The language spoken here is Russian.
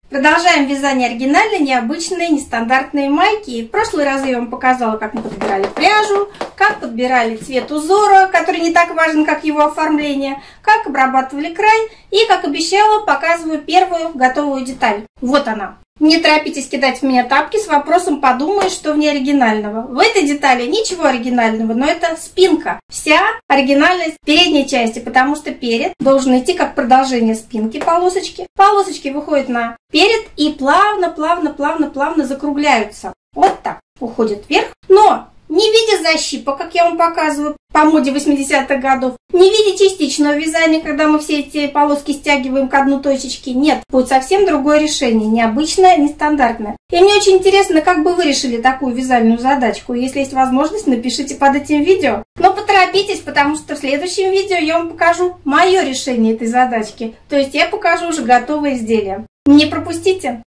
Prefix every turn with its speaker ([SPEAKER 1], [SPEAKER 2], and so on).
[SPEAKER 1] Продолжаем вязание оригинальной, необычной, нестандартной майки. В прошлый раз я вам показала, как мы подбирали пряжу, как подбирали цвет узора, который не так важен, как его оформление, как обрабатывали край и, как обещала, показываю первую готовую деталь. Вот она. Не торопитесь кидать в меня тапки с вопросом «подумай, что в ней оригинального». В этой детали ничего оригинального, но это спинка. Вся оригинальность передней части, потому что перед должен идти как продолжение спинки полосочки. Полосочки выходят на перед и плавно закругляются. Вот так уходят вверх, но не в виде защипа, как я вам показываю по моде 80-х годов, не в виде частичного вязания, когда мы все эти полоски стягиваем к одной точечке. Нет, будет совсем другое решение, необычное, нестандартное. И мне очень интересно, как бы вы решили такую вязальную задачку. Если есть возможность, напишите под этим видео. Но поторопитесь, потому что в следующем видео я вам покажу мое решение этой задачки. То есть я покажу уже готовое изделие. Не пропустите!